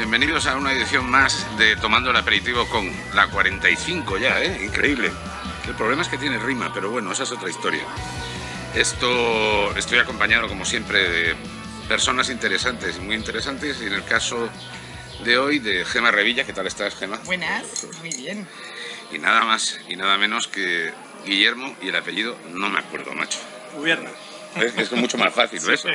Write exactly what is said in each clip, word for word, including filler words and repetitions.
Bienvenidos a una edición más de Tomando el Aperitivo con la cuarenta y cinco ya, ¿eh? Increíble. El problema es que tiene rima, pero bueno, esa es otra historia. Esto, estoy acompañado, como siempre, de personas interesantes y muy interesantes, y en el caso de hoy de Gema Revilla. ¿Qué tal estás, Gema? Buenas, muy bien. Y nada más y nada menos que Guillermo, y el apellido no me acuerdo, macho. Ubierna. Es, es mucho más fácil, ¿ves? Sí.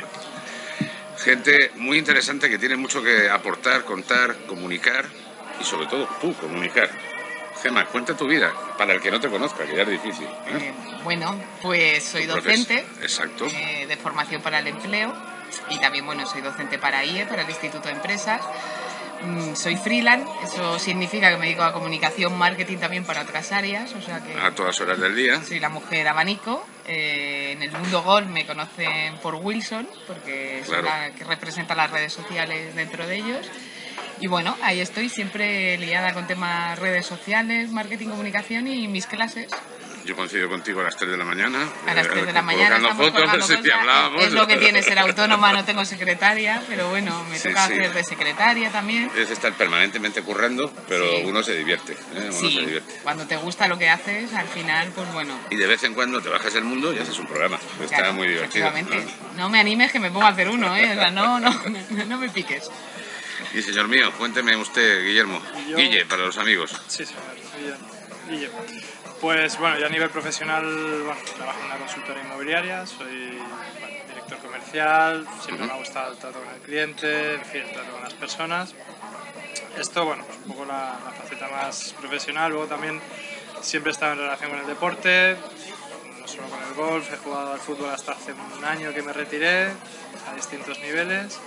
Gente muy interesante que tiene mucho que aportar, contar, comunicar y sobre todo tú, comunicar. Gema, cuenta tu vida, para el que no te conozca, que ya es difícil. ¿eh? Eh, bueno, pues soy docente. Exacto. Eh, de formación para el empleo, y también, bueno, soy docente para I E, para el Instituto de Empresas. Mm, soy freelance, eso significa que me dedico a comunicación, marketing también para otras áreas, o sea que... A todas horas del día. Soy la mujer abanico. Eh, en el mundo golf me conocen por Wilson, porque Claro. soy la que representa las redes sociales dentro de ellos. Y bueno, ahí estoy siempre liada con temas redes sociales, marketing, comunicación y mis clases. Yo coincido contigo a las tres de la mañana. A las tres de la eh, mañana colocando estamos fotos, colgando sí, cosas. hablábamos. Es lo que tiene ser autónoma, no tengo secretaria, pero bueno, me Sí, toca sí. hacer de secretaria también. Es estar permanentemente currando, pero Sí. uno se divierte. ¿eh? Uno Sí, se divierte. cuando te gusta lo que haces, al final, pues bueno. Y de vez en cuando te bajas el mundo y haces un programa. Está Claro, muy divertido. efectivamente. ¿no? No me animes que me pongo a hacer uno, ¿eh? O sea, no, no, no, no me piques. Y señor mío, cuénteme usted, Guillermo. Yo- Guille, para los amigos. Sí, señor. Guille. Guille. Pues bueno, yo a nivel profesional, bueno, trabajo en una consultora inmobiliaria, soy bueno, director comercial, siempre me ha gustado el trato con el cliente, en fin, el trato con las personas. Esto, bueno, pues un poco la, la faceta más profesional. Luego también siempre he estado en relación con el deporte, no solo con el golf, he jugado al fútbol hasta hace un año que me retiré, a distintos niveles.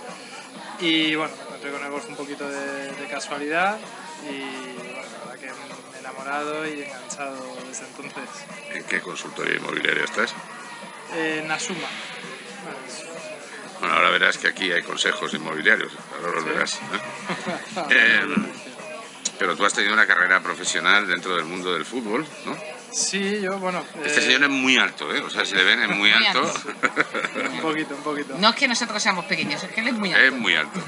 Y bueno, me encontré con el golf un poquito de, de casualidad y bueno, la verdad que me he enamorado y enganchado desde entonces. ¿En qué consultoría inmobiliaria estás? En Asuma. Bueno, es- Bueno, ahora verás que aquí hay consejos inmobiliarios. Ahora los Sí. verás. ¿eh? Eh, pero tú has tenido una carrera profesional dentro del mundo del fútbol, ¿no? Sí, yo, bueno... Este eh, señor es muy alto, ¿eh? O sea, si le ven es muy Muy alto. alto. Un poquito, un poquito. No es que nosotros seamos pequeños, es que él es muy Es alto. muy alto.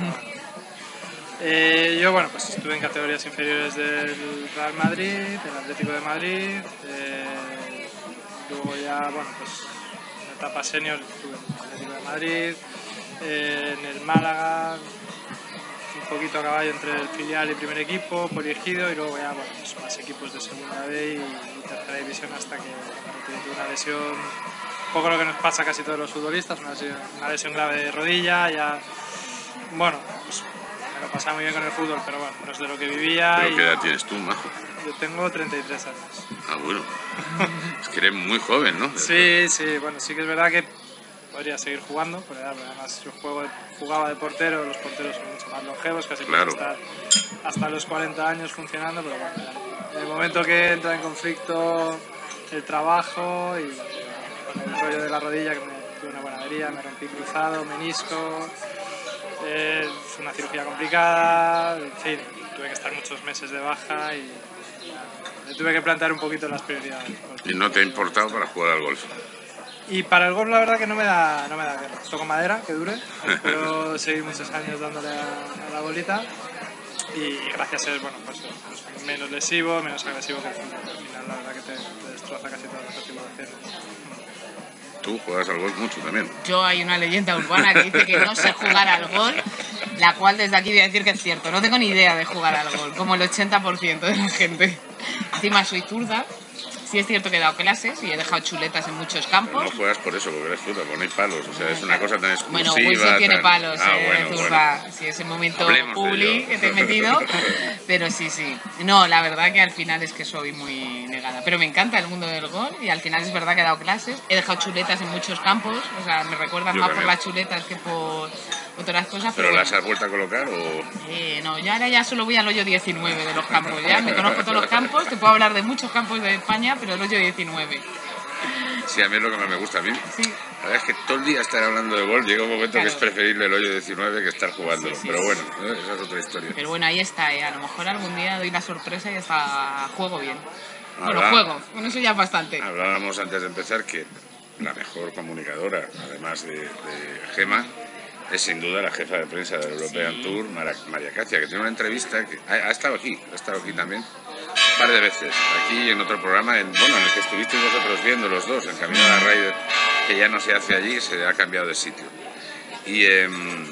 Eh, yo, bueno, pues estuve en categorías inferiores del Real Madrid, del Atlético de Madrid. eh, luego ya, bueno, pues en etapa senior estuve en el Atlético de Madrid, eh, en el Málaga, un poquito a caballo entre el filial y primer equipo, Poliegido, y luego ya, bueno, pues más equipos de segunda B y, y tercera división hasta que bueno, tuve una lesión, un poco lo que nos pasa a casi todos los futbolistas, una lesión, una lesión grave de rodilla, ya, bueno, pues me lo pasaba muy bien con el fútbol, pero bueno, no es de lo que vivía. ¿Pero y qué edad tienes tú, majo? Yo tengo treinta y tres años. Ah, bueno. Es que eres muy joven, ¿no? Sí, sí, bueno, sí que es verdad que podría seguir jugando, pero además yo juego de- jugaba de portero, los porteros son mucho más longevos, casi Claro. pueden estar hasta los cuarenta años funcionando, pero bueno, ya, en el momento que entra en conflicto el trabajo y con el rollo de la rodilla, que me tuve una buena avería, me rompí cruzado, menisco, eh, fue una cirugía complicada, en fin, tuve que estar muchos meses de baja y ya, me tuve que plantear un poquito las prioridades. porque- Y no te ha importado para jugar al golf. Y para el golf la verdad que no me da, no me da guerra. Toco madera, que dure. Espero seguir muchos años dándole a, a la bolita. Y gracias a ser, bueno, pues, pues menos lesivo, menos agresivo que el fútbol. Al final la verdad que te, te destroza casi todas las articulaciones. Tú juegas al golf mucho también. Yo hay una leyenda urbana que dice que no sé jugar al gol, la cual desde aquí voy a decir que es cierto. No tengo ni idea de jugar al gol, como el ochenta por ciento de la gente. Encima soy zurda. Sí es cierto que he dado clases y he dejado chuletas en muchos Pero campos. no juegas por eso, porque eres zurda, porque no hay palos. O sea, es una cosa tan exclusiva. Bueno, Wilson tiene tan- palos, Ah, eh, bueno, de bueno. zurda. Sí, ese momento Hablemos de publi ello. que te he metido. Pero sí, sí. No, la verdad que al final es que soy muy negada. Pero me encanta el mundo del golf y al final es verdad que he dado clases. He dejado chuletas en muchos campos. O sea, me recuerdan Yo más por también. las chuletas que por otras cosas. ¿Pero bueno. las has vuelto a colocar o...? Eh, no, yo ahora ya solo voy al hoyo diecinueve de los campos. Ya me conozco todos los campos. Te puedo hablar de muchos campos de España, pero el hoyo diecinueve. Sí, a mí es lo que más me gusta a mí. Sí. La verdad es que todo el día estar hablando de golf, llega un momento Claro. que es preferible el hoyo diecinueve que estar jugándolo. Sí, sí, Pero sí. bueno, ¿eh? Esa es otra historia. Pero bueno, ahí está, ¿eh? A lo mejor algún día doy la sorpresa y hasta juego bien. Bueno, Habla- juego, con eso ya es bastante. Hablábamos antes de empezar que la mejor comunicadora, además de, de Gema, es sin duda la jefa de prensa del European Sí. Tour, Mara- María Cacia, que tiene una entrevista que ha, ha estado aquí, ha estado aquí también un par de veces, aquí en otro programa, en, bueno, en el que estuvisteis vosotros viendo los dos, en Camino a la Ryder, que ya no se hace allí, se ha cambiado de sitio. Y, eh,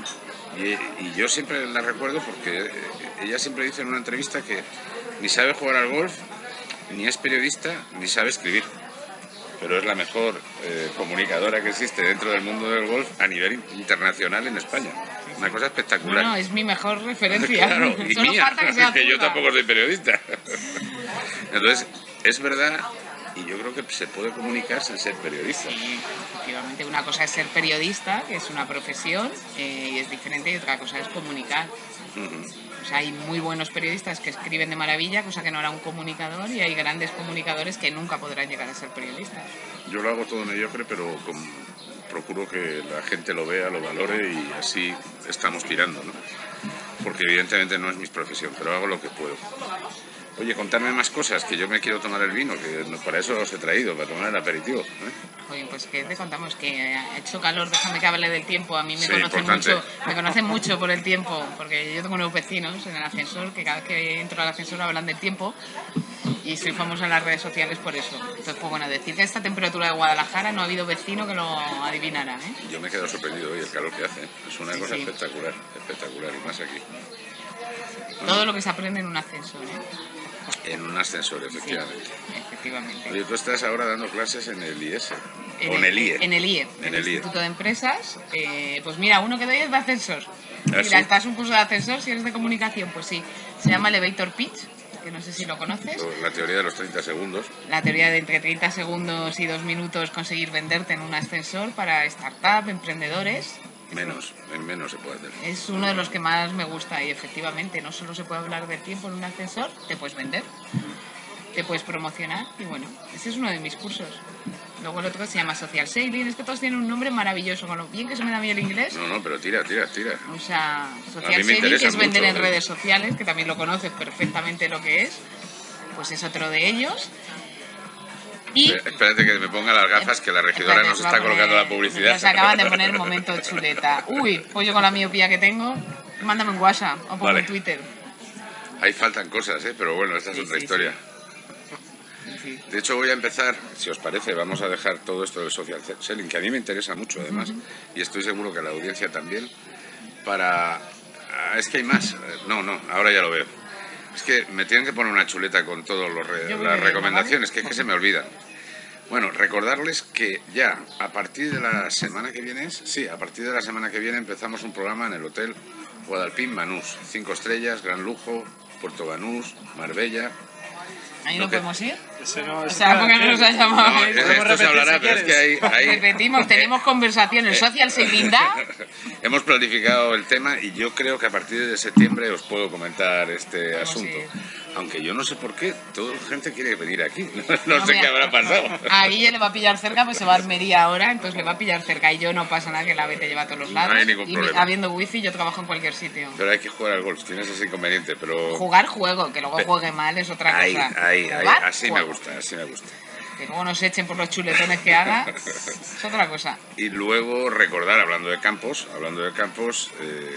y, y yo siempre la recuerdo porque ella siempre dice en una entrevista que ni sabe jugar al golf, ni es periodista, ni sabe escribir. Pero es la mejor eh, comunicadora que existe dentro del mundo del golf a nivel internacional en España. Una cosa espectacular. No, no, es mi mejor referencia. Claro, y Solo mía, falta que sea que yo zurda. tampoco soy periodista. Entonces, es verdad, y yo creo que se puede comunicar sin ser periodista. Sí, efectivamente. Una cosa es ser periodista, que es una profesión, eh, y es diferente, y otra cosa es comunicar. Ujú. O sea, hay muy buenos periodistas que escriben de maravilla, cosa que no hará un comunicador, y hay grandes comunicadores que nunca podrán llegar a ser periodistas. Yo lo hago todo mediocre, pero con- procuro que la gente lo vea, lo valore y así estamos tirando, ¿no? Porque evidentemente no es mi profesión, pero hago lo que puedo. Oye, contadme más cosas, que yo me quiero tomar el vino, que no- para eso os he traído, para tomar el aperitivo, ¿eh? Oye, pues que te contamos que ha hecho calor, déjame que hable del tiempo. A mí me Sí, conocen importante. mucho, me conocen mucho por el tiempo, porque yo tengo unos vecinos en el ascensor que cada vez que entro al ascensor hablan del tiempo y soy famosa en las redes sociales por eso. Entonces, pues bueno, decir que a esta temperatura de Guadalajara no ha habido vecino que lo adivinara, ¿eh? Yo me he quedado sorprendido hoy el calor que hace, ¿eh? Es una Sí, cosa sí. espectacular, espectacular, y más aquí. Todo lo que se aprende en un ascensor, ¿eh? En un ascensor, Sí, efectivamente. efectivamente. Oye, tú estás ahora dando clases en el I S, En o en el I E. En el I E, En en el el I E. Instituto de Empresas. Eh, pues mira, uno que doy es de ascensor. ¿Ah, Mira, sí? estás un curso de ascensor, si eres de comunicación, pues sí. Se llama Elevator Pitch, que no sé si lo conoces. La teoría de los treinta segundos. La teoría de entre treinta segundos y dos minutos conseguir venderte en un ascensor para startup, emprendedores. Menos, en menos se puede hacer. Es uno de los que más me gusta y efectivamente no solo se puede hablar del tiempo en un ascensor, te puedes vender, te puedes promocionar y bueno, ese es uno de mis cursos. Luego el otro se llama Social Sailing, es que todos tienen un nombre maravilloso, con lo bien que se me da a mí el inglés. No, no, pero tira, tira, tira. O sea, A Social mí me Sailing, que interesa es vender mucho, en ¿eh? redes sociales, que también lo conoces perfectamente lo que es, pues es otro de ellos. Y Eh, Espérate que me ponga las gafas, que la regidora Espérate, nos se va está a poner- colocando la publicidad. Se acaban de poner momento chuleta. Uy, pues yo con la miopía que tengo, mándame un WhatsApp o pongo Vale. en Twitter. Ahí faltan cosas, ¿eh? Pero bueno, esta es Sí, otra sí, historia. Sí. De hecho, voy a empezar, si os parece, vamos a dejar todo esto del social selling, que a mí me interesa mucho además, y estoy seguro que a la audiencia también, para... Ah, es que hay más. No, no, ahora ya lo veo. Es que me tienen que poner una chuleta con todas Yo voy las leyendo, recomendaciones, ¿vale? que es que se me olvidan. Bueno, recordarles que ya a partir de la semana que viene, es- sí, a partir de la semana que viene empezamos un programa en el Hotel Guadalpín Banús. Cinco estrellas, gran lujo, Puerto Banús, Marbella. ¿Ahí Lo no que- podemos ir? Ese no, O ese sea, no ¿por qué no nos ha es- llamado? No, eso? es- esto se repetir hablará, si pero es que hay... hay- Repetimos, tenemos conversación. El social se linda. Hemos planificado el tema y yo creo que a partir de septiembre os puedo comentar este Podemos asunto. ir. Aunque yo no sé por qué, toda la gente quiere venir aquí. No, No, sé mira, qué habrá pasado. A Guille le va a pillar cerca, pues se va a Almería ahora, entonces le va a pillar cerca. Y yo no pasa nada, que la B te lleva a todos los lados. No hay ningún y problema. habiendo wifi, yo trabajo en cualquier sitio. Pero hay que jugar al golf, tienes ese inconveniente, pero... Jugar juego, que luego juegue mal es otra Ahí, cosa. ahí, ahí, Jugar, así me juego. gusta, así me gusta. Que luego nos echen por los chuletones que haga, es otra cosa. Y luego recordar, hablando de campos, hablando de campos, eh,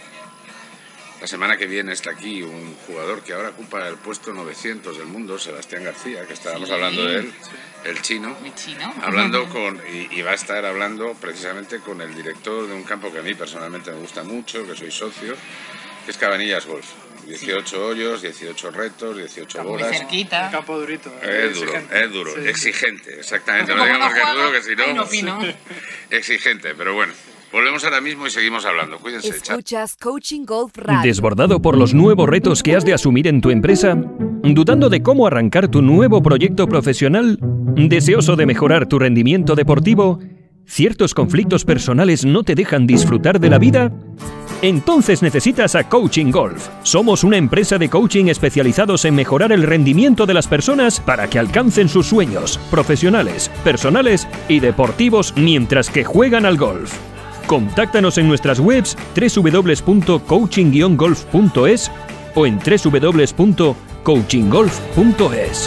la semana que viene está aquí un jugador que ahora ocupa el puesto novecientos del mundo, Sebastián García, que estábamos Sí. hablando de él, el chino, Mi chino. hablando con, y, y va a estar hablando precisamente con el director de un campo que a mí personalmente me gusta mucho, que soy socio, que es Cabanillas Golf. dieciocho hoyos, dieciocho retos, dieciocho Muy bolas. cerquita. Un campo durito. Es duro, exigente. es duro, Sí. exigente, exactamente. No Como digamos no que es juega, duro, que si ahí no no... opino. Exigente, pero bueno. Volvemos ahora mismo y seguimos hablando. Cuídense, chao. Escuchas Coaching Golf Radio. ¿Desbordado por los nuevos retos que has de asumir en tu empresa? ¿Dudando de cómo arrancar tu nuevo proyecto profesional? ¿Deseoso de mejorar tu rendimiento deportivo? ¿Ciertos conflictos personales no te dejan disfrutar de la vida? Entonces necesitas a Coaching Golf. Somos una empresa de coaching especializados en mejorar el rendimiento de las personas para que alcancen sus sueños profesionales, personales y deportivos mientras que juegan al golf. Contáctanos en nuestras webs doble u doble u doble u punto coaching guion golf punto es o en doble u doble u doble u punto coaching golf punto es.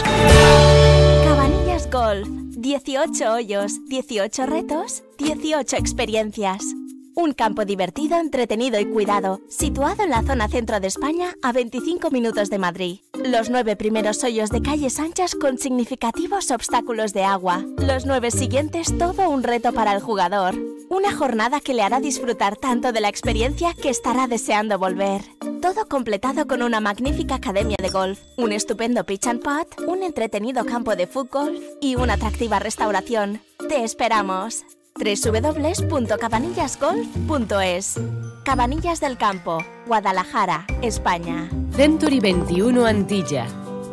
Cabanillas Golf. dieciocho hoyos, dieciocho retos, dieciocho experiencias. Un campo divertido, entretenido y cuidado, situado en la zona centro de España, a veinticinco minutos de Madrid. Los nueve primeros hoyos de calles anchas con significativos obstáculos de agua. Los nueve siguientes, todo un reto para el jugador. Una jornada que le hará disfrutar tanto de la experiencia que estará deseando volver. Todo completado con una magnífica academia de golf, un estupendo pitch and putt, un entretenido campo de fútbol y una atractiva restauración. ¡Te esperamos! doble u doble u doble u punto cabanillas golf punto es. Cabanillas del Campo, Guadalajara, España. Century veintiuno Antilla.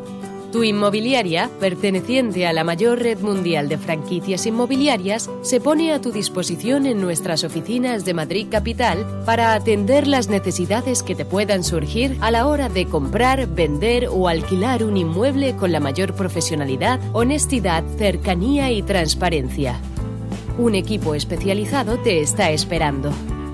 Tu inmobiliaria, perteneciente a la mayor red mundial de franquicias inmobiliarias, se pone a tu disposición en nuestras oficinas de Madrid Capital para atender las necesidades que te puedan surgir a la hora de comprar, vender o alquilar un inmueble con la mayor profesionalidad, honestidad, cercanía y transparencia. Un equipo especializado te está esperando.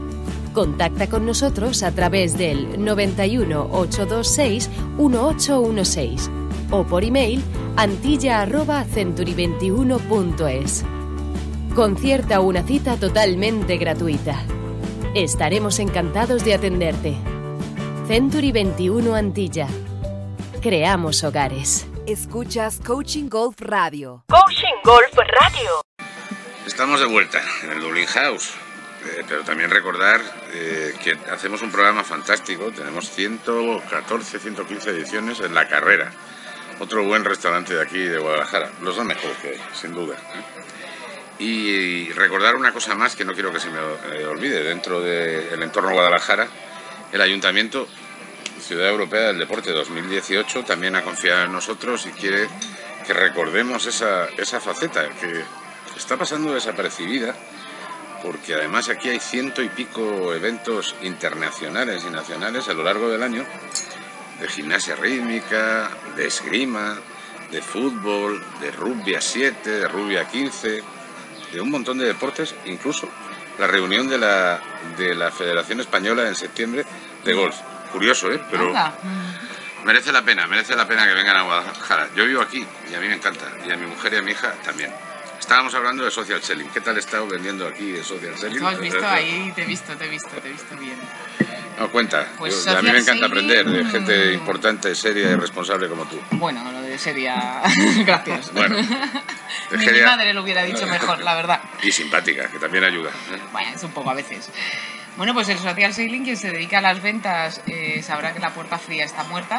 Contacta con nosotros a través del noventa y uno, ochocientos veintiséis, dieciocho dieciséis o por email antilla arroba century veintiuno punto es. Concierta una cita totalmente gratuita. Estaremos encantados de atenderte. Century veintiuno Antilla. Creamos hogares. Escuchas Coaching Golf Radio. Coaching Golf Radio. Estamos de vuelta en el Dublin House, eh, pero también recordar eh, que hacemos un programa fantástico. Tenemos ciento catorce, ciento quince ediciones en La Carrera, otro buen restaurante de aquí de Guadalajara, los dos mejores que hay, sin duda, ¿eh? Y recordar una cosa más que no quiero que se me eh, olvide. Dentro del entorno Guadalajara, el Ayuntamiento Ciudad Europea del Deporte dos mil dieciocho también ha confiado en nosotros y quiere que recordemos esa, esa faceta que está pasando desapercibida, porque además aquí hay ciento y pico eventos internacionales y nacionales a lo largo del año, de gimnasia rítmica, de esgrima, de fútbol, de rugby a siete, de rugby a quince, de un montón de deportes, incluso la reunión de la, de la Federación Española en septiembre de golf. Curioso, ¿eh? Pero merece la pena, merece la pena que vengan a Guadalajara. Yo vivo aquí y a mí me encanta, y a mi mujer y a mi hija también. Estábamos hablando de social selling. ¿Qué tal he estado vendiendo aquí de social selling? ¿Tú has visto ahí? Te he visto, te he visto, te he visto bien. No, cuenta. Pues Yo, a mí me encanta selling, aprender de gente importante, seria y responsable como tú. Bueno, lo de seria... Gracias. Bueno. Mi seria... madre lo hubiera dicho mejor, la verdad. Y simpática, que también ayuda, ¿eh? Bueno, es un poco a veces. Bueno, pues el social selling, quien se dedica a las ventas, eh, sabrá que la puerta fría está muerta.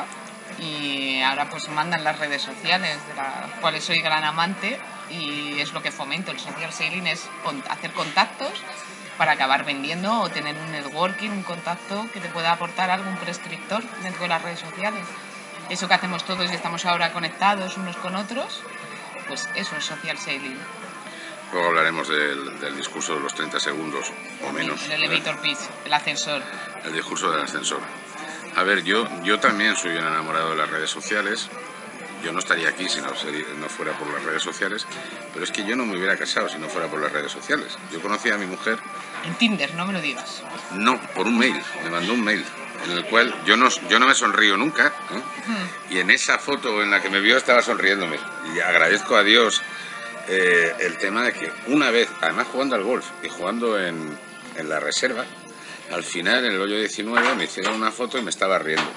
Y ahora pues mandan las redes sociales, de las cuales soy gran amante, y es lo que fomento. El social selling es hacer contactos para acabar vendiendo o tener un networking, un contacto que te pueda aportar algún prescriptor dentro de las redes sociales. Eso que hacemos todos y estamos ahora conectados unos con otros, pues eso es social selling. Luego hablaremos del, del discurso de los treinta segundos o menos. El elevator pitch, el ascensor. El discurso del ascensor. A ver, yo, yo también soy un enamorado de las redes sociales. Yo no estaría aquí si no, no fuera por las redes sociales, pero es que yo no me hubiera casado si no fuera por las redes sociales. Yo conocí a mi mujer... En Tinder, no me lo digas. No, por un mail. Me mandó un mail en el cual yo no, yo no me sonrío nunca, ¿eh? uh-huh. Y en esa foto en la que me vio estaba sonriéndome. Y agradezco a Dios eh, el tema de que una vez, además jugando al golf y jugando en, en la reserva, al final, en el hoyo diecinueve, me hicieron una foto y me estaba riendo.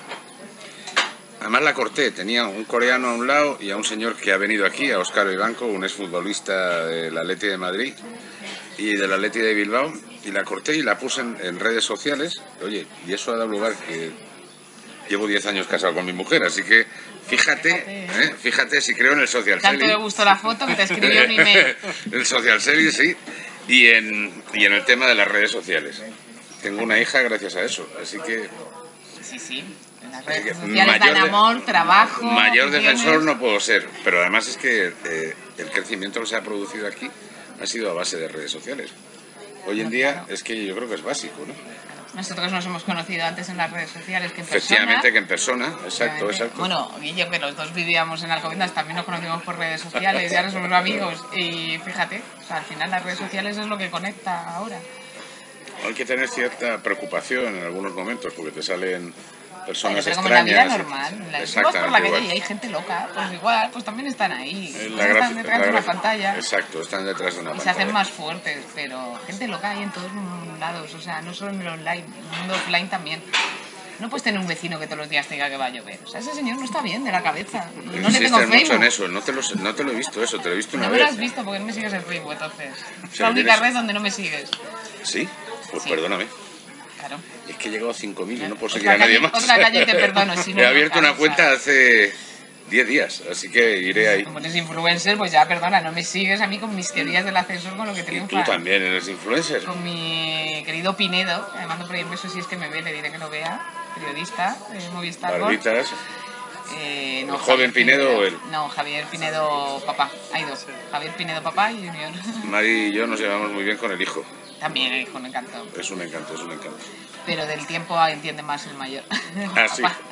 Además la corté, tenía un coreano a un lado y a un señor que ha venido aquí, a Óscar Vivanco, un exfutbolista del Atleti de Madrid y del Atleti de Bilbao, y la corté y la puse en, en redes sociales. Oye, y eso ha dado lugar que llevo diez años casado con mi mujer, así que fíjate, ¿eh? Fíjate si creo en el social selling. Tanto le gustó la foto que te escribió un email. El social selling, sí, y en, y en el tema de las redes sociales. Tengo una hija gracias a eso, así que... Sí, sí, en las redes sociales dan amor, trabajo... Mayor defensor no puedo ser, pero además es que eh, el crecimiento que se ha producido aquí ha sido a base de redes sociales. Hoy en día es que yo creo que es básico, ¿no? Nosotros nos hemos conocido antes en las redes sociales que en persona. Efectivamente, que en persona, exacto, exacto. Bueno, Guillo, que los dos vivíamos en Alcobendas, también nos conocimos por redes sociales y ahora somos amigos. Y fíjate, o sea, al final las redes sociales es lo que conecta ahora. Hay que tener cierta preocupación en algunos momentos porque te salen personas pero como en la vida extrañas. normal, en la Exactamente vas por la calle igual. y hay gente loca, pues igual, pues también están ahí. Es Pues la están gracia- detrás la de una gracia- pantalla. Exacto, están detrás de una Y se pantalla. hacen más fuertes, pero gente loca hay en todos lados, o sea, no solo en el online, en el mundo offline también. No puedes tener un vecino que todos los días te diga que va a llover. O sea, ese señor no está bien de la cabeza. No le tengo Insistes mucho Facebook. en eso, no te, lo, no te lo he visto eso, te lo he visto una No me lo vez. has visto porque no me sigues en Facebook, entonces. Es sea, la única tienes- red donde no me sigues. ¿Sí? Pues Sí. perdóname. Claro. Es que he llegado a cinco mil y no puedo Otra seguir a nadie calle- más. otra calle te perdono, si no, He no abierto una cansa. cuenta hace diez días, así que iré ahí. Como eres influencer, pues ya, perdona, no me sigues a mí con mis teorías del ascensor con lo que Y tú triunfa. también eres influencer. Con mi querido Pinedo, le mando por ahí un beso si es que me ve, le diré que lo vea, periodista de Movistar. Barbitas. Eh, ¿El joven Pinedo o él? No, Javier Pinedo papá, hay dos. Javier Pinedo papá y Junior. Mari y yo nos llevamos muy bien con el hijo. También el hijo me encantó. Es un encanto, es un encanto. Pero del tiempo entiende más el mayor. Ah, sí. Papá.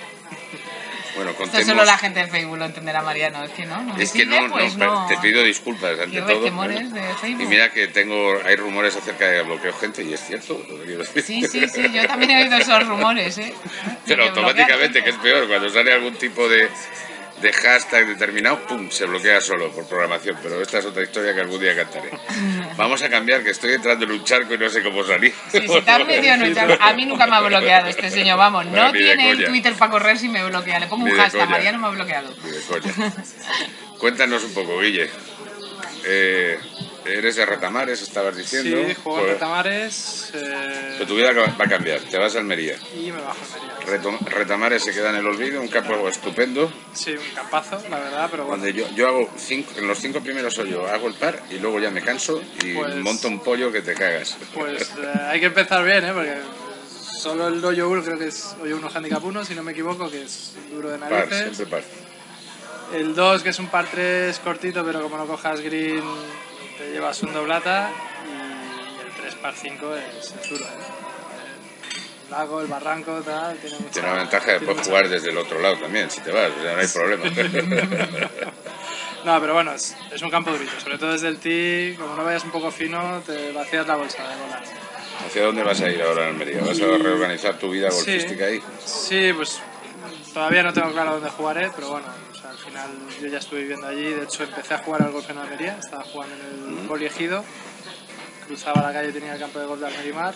Bueno, Esto contemos... solo la gente de Facebook lo entenderá, Mariano. Es que no, no me Es que sigue, no, pues no, no. te pido disculpas ante Qué todo. requemores de Facebook. Y mira que tengo, hay rumores acerca de bloqueo gente y es cierto. Lo que quiero decir. Sí, sí, sí, yo también he oído esos rumores, ¿eh? Pero De bloquear automáticamente, que gente. es peor, cuando sale algún tipo de, de hashtag determinado, ¡pum!, se bloquea solo por programación. Pero esta es otra historia que algún día cantaré. Vamos a cambiar, que estoy entrando en un charco y no sé cómo salir. Sí, si te has metido en un charco. A mí nunca me ha bloqueado este señor, vamos. No, No, ni de tiene el coña. Twitter para correr si me bloquea. Le pongo Ni un de hashtag, coña. Mariano me ha bloqueado. Ni de coña. Cuéntanos un poco, Guille. Eh, eres de Retamares, estabas diciendo. Sí, juego en Pues- Retamares eh, Pero tu vida va a cambiar, te vas a Almería. y me bajo a Almería. Retom- Retamares se queda en el olvido, un campo estupendo, Sí, un campazo, la verdad, pero bueno. donde yo, yo hago cinco, en los cinco primeros hoyos hago el par y luego ya me canso y Pues- monto un pollo que te cagas. Pues eh, hay que empezar bien, ¿eh? Porque solo el hoyo uno creo que es hoyo uno handicap uno, si no me equivoco, que es duro de Par, narices. siempre par. El dos, que es un par tres cortito, pero como no cojas green, te llevas un doblata. Y el tres par cinco es, es duro, ¿eh? El lago, el barranco, tal, tiene mucha... Tiene la ventaja de tiene poder mucha- jugar desde el otro lado también, si te vas, o sea, no hay problema. No, pero bueno, es, es un campo durito, sobre todo desde el tee, como no vayas un poco fino, te vacías la bolsa de bolas. ¿Hacia dónde vas a ir ahora en Almería? ¿Vas a reorganizar tu vida golfística ahí? Sí, pues todavía no tengo claro dónde jugaré, pero bueno, o sea, al final yo ya estuve viviendo allí. De hecho, empecé a jugar al golf en Almería, estaba jugando en el Poliegido, cruzaba la calle, tenía el campo de golf de Almerimar.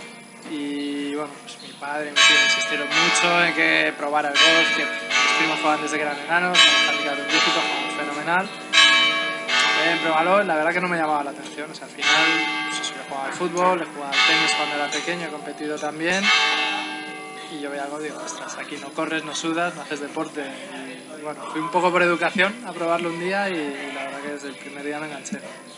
Y bueno, pues mi padre y mi tío insistieron mucho en que probara el golf, que mis primos jugaban desde que eran enanos, con un handicap de un dígito, jugaban fenomenal. Eh, pruébalo, la verdad que no me llamaba la atención, o sea, al final, pues eso, yo jugaba al fútbol, he jugado al tenis cuando era pequeño, he competido también. Y yo veía algo y digo, ostras, aquí no corres, no sudas, no haces deporte. Y, y bueno, fui un poco por educación a probarlo un día y, y la verdad que desde el primer día me enganché.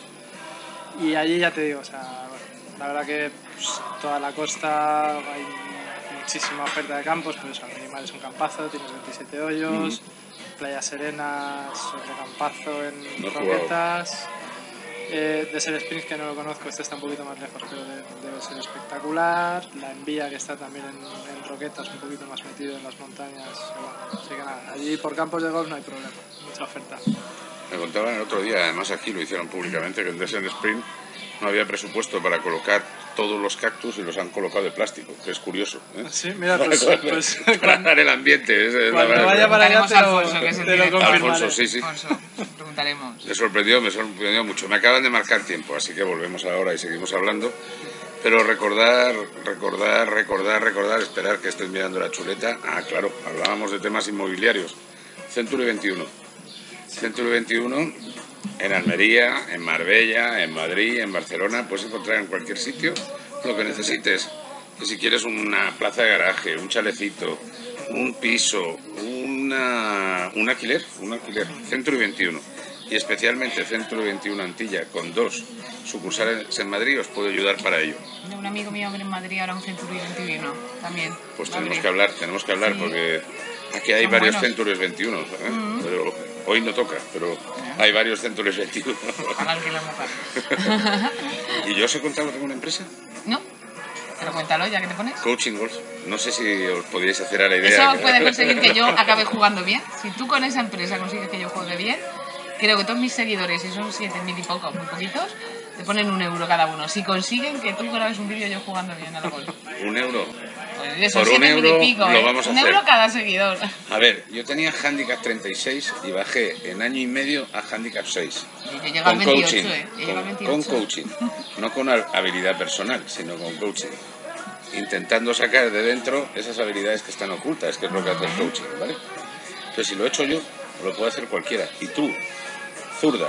Y allí ya te digo, o sea, bueno, la verdad que pues, toda la costa hay muchísima oferta de campos, pues eso, Almerimar es un campazo, tienes veintisiete hoyos, Playas Serenas, otro campazo en No he jugado. Roquetas. Eh, de Ser Springs, que no lo conozco, este está un poquito más lejos, pero de- debe ser espectacular. La Envía, que está también en, en Roquetas, un poquito más metido en las montañas. Bueno, así que nada, allí por campos de golf no hay problema, mucha oferta. Me contaban el otro día, además aquí lo hicieron públicamente, que en Desert Spring no había presupuesto para colocar todos los cactus y los han colocado de plástico, que es curioso. ¿eh? Sí, mira, pues, pues para cuando, dar el ambiente. esa es la cuando verdad. vaya para allá Preguntaremos te a lo, Alfonso, que es el te lo director. confirmaré. Alfonso, sí, sí. Alfonso, preguntaremos. Me sorprendió, me sorprendió mucho. Me acaban de marcar tiempo, así que volvemos ahora y seguimos hablando. Pero recordar, recordar, recordar, recordar, esperar que estés mirando la chuleta. Ah, claro, hablábamos de temas inmobiliarios. Century veintiuno. Century veintiuno en Almería, en Marbella, en Madrid, en Barcelona. Puedes encontrar en cualquier sitio lo que necesites. Que si quieres una plaza de garaje, un chalecito, un piso, una, un alquiler, un alquiler. Century veintiuno. Y especialmente Century veintiuno Antilla, con dos sucursales en Madrid, os puedo ayudar para ello. Un amigo mío abre en Madrid ahora un Century veintiuno también. Pues Va a tenemos abrir. que hablar, tenemos que hablar, Sí. porque aquí hay Son varios buenos. Centuries veintiuno, ¿eh? Pero hoy no toca, pero hay varios Centuries veintiuno. Ojalá que la mujer. ¿Y yo os he contado que tengo una empresa? ¿No? Pero cuéntalo ya que te pones. Coaching Golf. No sé si os podríais hacer a la idea. Eso puede conseguir que yo acabe jugando bien. Si tú con esa empresa consigues que yo juegue bien, creo que todos mis seguidores, y son siete mil y pocos, muy poquitos, te ponen un euro cada uno. Si consiguen que tú grabes un vídeo yo jugando bien al golf. ¿Un euro? Pues eso, Por un siete mil euro y pico, lo ¿eh? vamos a un hacer. euro cada seguidor. A ver, yo tenía handicap treinta y seis y bajé en año y medio a handicap seis. Y yo llego al Con veintiocho, coaching, ¿eh? Yo llego al con, veintiocho. con coaching, no con habilidad personal, sino con coaching. Intentando sacar de dentro esas habilidades que están ocultas, que es lo que hace el coaching, ¿vale? Entonces, si lo he hecho yo, lo puede hacer cualquiera. Y tú, zurda,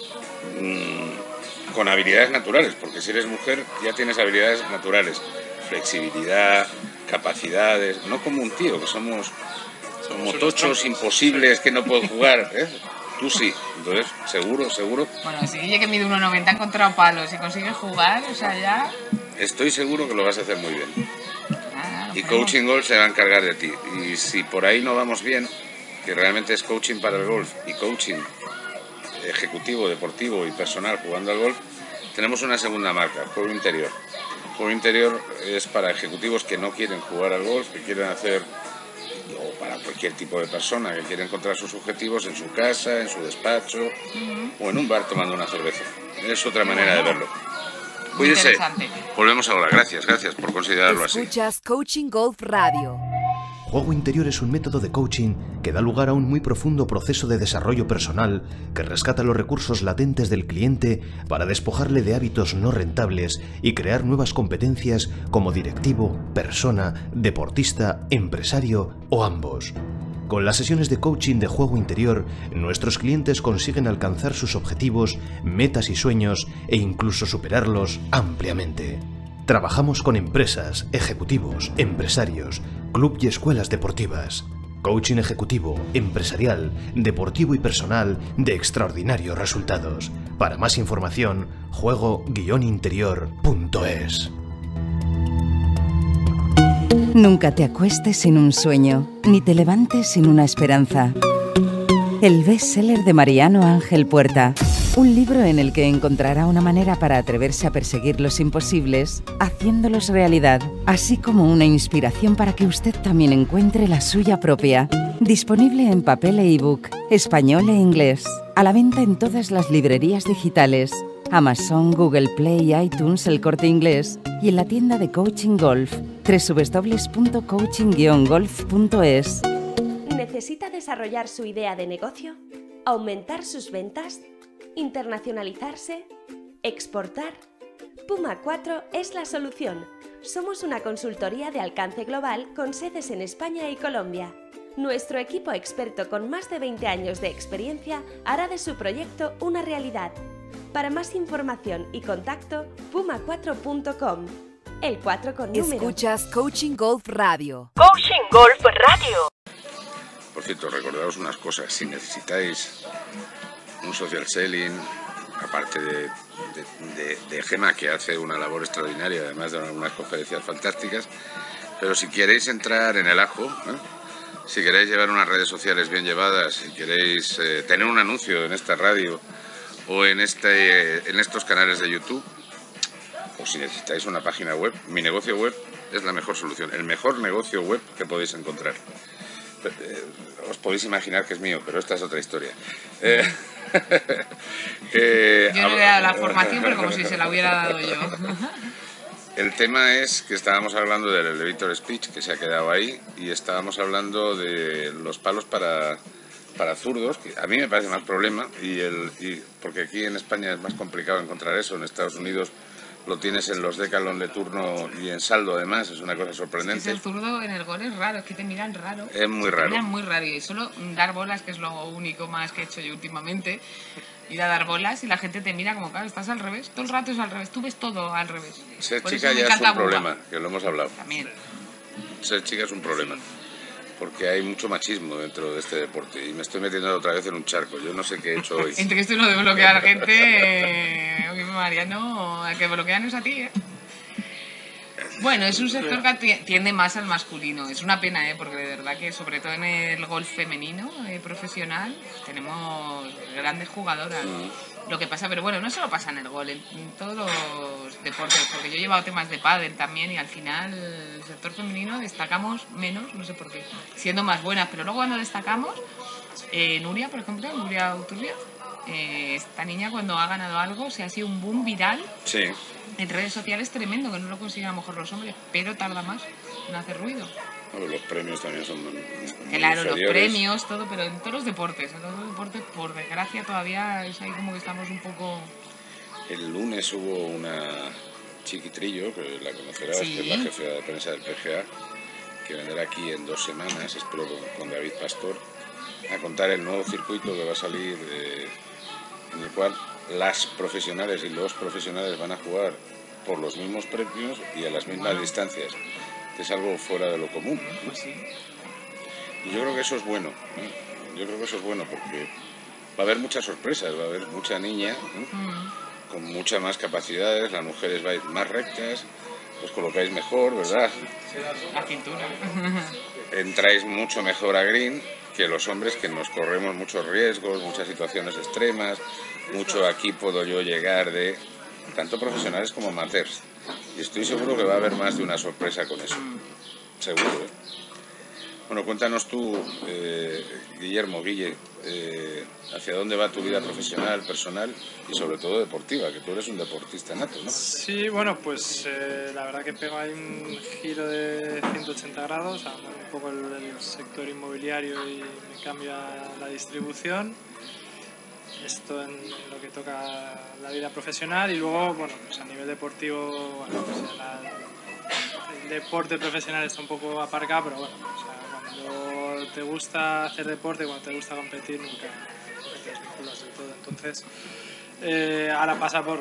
mmm, con habilidades naturales, porque si eres mujer ya tienes habilidades naturales, flexibilidad, capacidades, no como un tío, que somos, somos tochos, imposibles, que no puedo jugar, ¿eh? Tú sí, entonces, seguro, seguro. Bueno, si Guille que mide uno noventa ha encontrado palos y consigues jugar, o sea, ya... Estoy seguro que lo vas a hacer muy bien. Nada, Y podemos. Coaching Golf se va a encargar de ti. Y si por ahí no vamos bien, que realmente es coaching para el golf y coaching ejecutivo, deportivo y personal jugando al golf, tenemos una segunda marca, Juego Interior. Juego Interior es para ejecutivos que no quieren jugar al golf, que quieren hacer, o para cualquier tipo de persona que quiere encontrar sus objetivos en su casa, en su despacho uh-huh. o en un bar tomando una cerveza. Es otra manera de verlo. Cuídense. Volvemos ahora. Gracias, gracias por considerarlo así. Escuchas Coaching Golf Radio. Juego Interior es un método de coaching que da lugar a un muy profundo proceso de desarrollo personal que rescata los recursos latentes del cliente para despojarle de hábitos no rentables y crear nuevas competencias como directivo, persona, deportista, empresario o ambos. Con las sesiones de coaching de Juego Interior, nuestros clientes consiguen alcanzar sus objetivos, metas y sueños e incluso superarlos ampliamente. Trabajamos con empresas, ejecutivos, empresarios, club y escuelas deportivas. Coaching ejecutivo, empresarial, deportivo y personal de extraordinarios resultados. Para más información, juego guion interior punto es. Nunca te acuestes sin un sueño, ni te levantes sin una esperanza. El bestseller de Mariano Ángel Puerta. Un libro en el que encontrará una manera para atreverse a perseguir los imposibles, haciéndolos realidad, así como una inspiración para que usted también encuentre la suya propia. Disponible en papel e ebook, español e inglés. A la venta en todas las librerías digitales. Amazon, Google Play, iTunes, El Corte Inglés y en la tienda de Coaching Golf, doble u doble u doble u punto coaching guion golf punto es. ¿Necesita desarrollar su idea de negocio? ¿Aumentar sus ventas? ¿Internacionalizarse? ¿Exportar? Puma cuatro es la solución. Somos una consultoría de alcance global con sedes en España y Colombia. Nuestro equipo experto con más de veinte años de experiencia hará de su proyecto una realidad. Para más información y contacto, puma cuatro punto com. El cuatro con número. Escuchas Coaching Golf Radio. Coaching Golf Radio. Por cierto, recordaros unas cosas. Si necesitáis un social selling, aparte de, de, de, de Gema, que hace una labor extraordinaria, además de unas conferencias fantásticas, pero si queréis entrar en el ajo, ¿eh? Si queréis llevar unas redes sociales bien llevadas, si queréis eh, tener un anuncio en esta radio o en, este, en estos canales de YouTube, o si necesitáis una página web, Mi Negocio Web es la mejor solución, el mejor negocio web que podéis encontrar. Eh, os podéis imaginar que es mío, pero esta es otra historia. Eh, eh, yo no le he dado la formación, pero como si se la hubiera dado yo. El tema es que estábamos hablando del elevator speech, que se ha quedado ahí, y estábamos hablando de los palos para, para zurdos, que a mí me parece más problema, y el, y porque aquí en España es más complicado encontrar eso. En Estados Unidos lo tienes en los Decathlon de turno y en saldo, además, es una cosa sorprendente. Es que el zurdo en el gol es raro, es que te miran raro. Es muy raro. Te miran muy raro, y solo dar bolas, que es lo único más que he hecho yo últimamente, ir a dar bolas y la gente te mira como, claro, estás al revés, todo el rato es al revés, tú ves todo al revés. Ser Por chica ya es un Buba. problema, que lo hemos hablado. También. Ser chica es un problema, porque hay mucho machismo dentro de este deporte y me estoy metiendo otra vez en un charco. Yo no sé qué he hecho hoy. Entre esto y lo de bloquear gente, eh, Mariano, al que bloquean es a ti, ¿eh? Bueno, es un sector que tiende más al masculino. Es una pena, ¿eh? Porque de verdad que sobre todo en el golf femenino eh, profesional tenemos grandes jugadoras. Mm. Lo que pasa, pero bueno, no solo pasa en el golf, en, en todos los deportes, porque yo he llevado temas de pádel también y al final el sector femenino destacamos menos, no sé por qué, siendo más buenas, pero luego cuando destacamos, eh, Nuria, por ejemplo, Nuria Uturbia, eh, esta niña cuando ha ganado algo, o sea, ha sido un boom viral. Sí. En redes sociales tremendo, que no lo consiguen a lo mejor los hombres, pero tarda más en hacer ruido. Bueno, los premios también son muy Claro, inferiores. los premios, todo, pero en todos los deportes, en todos los deportes, por desgracia, todavía es ahí como que estamos un poco... El lunes hubo una chiquitrillo, que la conocerás, Sí. que es la jefa de prensa del P G A, que vendrá aquí en dos semanas, espero con, con David Pastor, a contar el nuevo circuito que va a salir, eh, en el cual las profesionales y los profesionales van a jugar por los mismos premios y a las mismas Wow. distancias, que es algo fuera de lo común. Pues sí. Y yo creo que eso es bueno, ¿no? Yo creo que eso es bueno porque va a haber muchas sorpresas, va a haber mucha niña, ¿no? Mm. con muchas más capacidades, las mujeres vais más rectas, os colocáis mejor, ¿verdad? La cintura. Entráis mucho mejor a green que los hombres, que nos corremos muchos riesgos, muchas situaciones extremas, mucho aquí puedo yo llegar de tanto profesionales como amateurs. Y estoy seguro que va a haber más de una sorpresa con eso. Seguro, ¿eh? Bueno, cuéntanos tú, eh, Guillermo, Guille, eh, hacia dónde va tu vida profesional, personal y sobre todo deportiva, que tú eres un deportista nato, ¿no? Sí, bueno, pues eh, la verdad que pego ahí un giro de ciento ochenta grados, a un poco el, el sector inmobiliario y me cambia la distribución. Esto en lo que toca la vida profesional y luego, bueno, pues a nivel deportivo, bueno, pues la, el deporte profesional está un poco aparcado, pero bueno, o sea, cuando te gusta hacer deporte, cuando te gusta competir, nunca, nunca te desvinculas del todo. Entonces, eh, ahora pasa por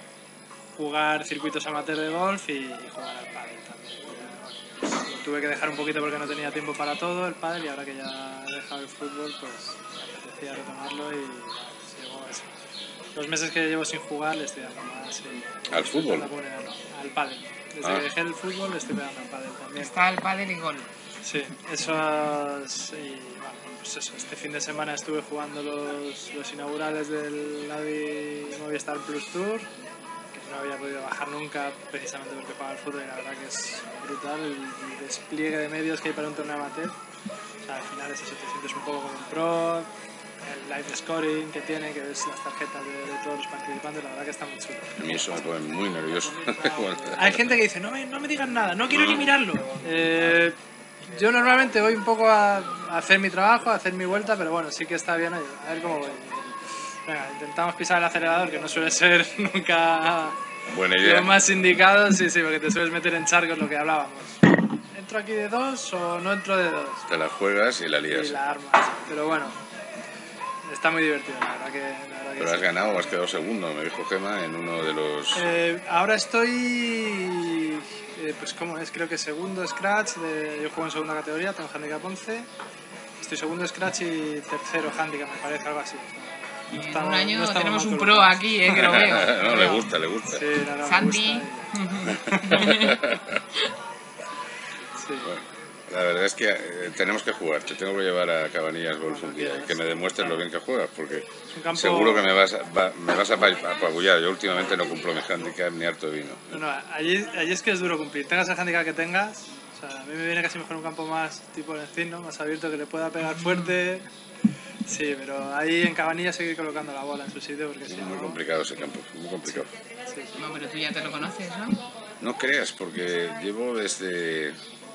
jugar circuitos amateur de golf y, y jugar al pádel también. Bueno, pues, lo tuve que dejar un poquito porque no tenía tiempo para todo el pádel y ahora que ya he dejado el fútbol, pues me apetecía retomarlo y pues, llevo eso. Los meses que llevo sin jugar le estoy dando más. Y, ¿Al fútbol? Al pádel. Desde Ah. que dejé el fútbol le estoy pegando al pádel también. Está el pádel y golf. Sí, eso es, y, bueno, pues eso, este fin de semana estuve jugando los, los inaugurales del Navi Movistar Plus Tour, que no había podido bajar nunca precisamente porque jugaba al fútbol y la verdad que es brutal el, el despliegue de medios que hay para un torneo amateur. O sea, al final es eso, te sientes un poco como un pro, el live scoring que tiene, que ves las tarjetas de, de todos los participantes, la verdad que está muy chulo. A mí eso me pone muy nervioso. Hay gente que dice, no me, no me digas nada, no quiero ni mirarlo. Eh, yo normalmente voy un poco a, a hacer mi trabajo, a hacer mi vuelta, pero bueno, sí que está bien, oye, a ver cómo voy. Venga, intentamos pisar el acelerador, que no suele ser nunca Buena idea. lo más indicado, sí, sí, porque te sueles meter en charcos, lo que hablábamos. ¿Entro aquí de dos o no entro de dos? Te la juegas y la lías. Y la armas, pero bueno, está muy divertido, la verdad que, la verdad que Pero sí. has ganado, has quedado segundo, me dijo Gema, en uno de los... Eh, ahora estoy, eh, pues como es, creo que segundo Scratch, de, yo juego en segunda categoría, tengo handicap once, estoy segundo Scratch y tercero handicap, me parece, algo así. No En estamos- un año no estamos tenemos mal un pro colocados. aquí, eh, que lo veo. no, lo le veo. gusta, le gusta. Sí, no, no, me Santi. gusta y- sí. Bueno, la verdad es que eh, tenemos que jugar, te tengo que llevar a Cabanillas Golf un día y que me demuestres lo bien que juegas, porque un campo- seguro que me vas, a, va- me vas a pa- apabullar. Yo últimamente no cumplo mi handicap ni harto de vino. No, no, allí, allí es que es duro cumplir, tengas el handicap que tengas, o sea, a mí me viene casi mejor un campo más tipo el encino, más abierto, que le pueda pegar fuerte. Sí, pero ahí en Cabanillas seguir colocando la bola en su sitio porque si Es muy no... complicado ese campo, muy complicado. Sí, sí. No, pero tú ya te lo conoces, ¿no? No creas, porque llevo desde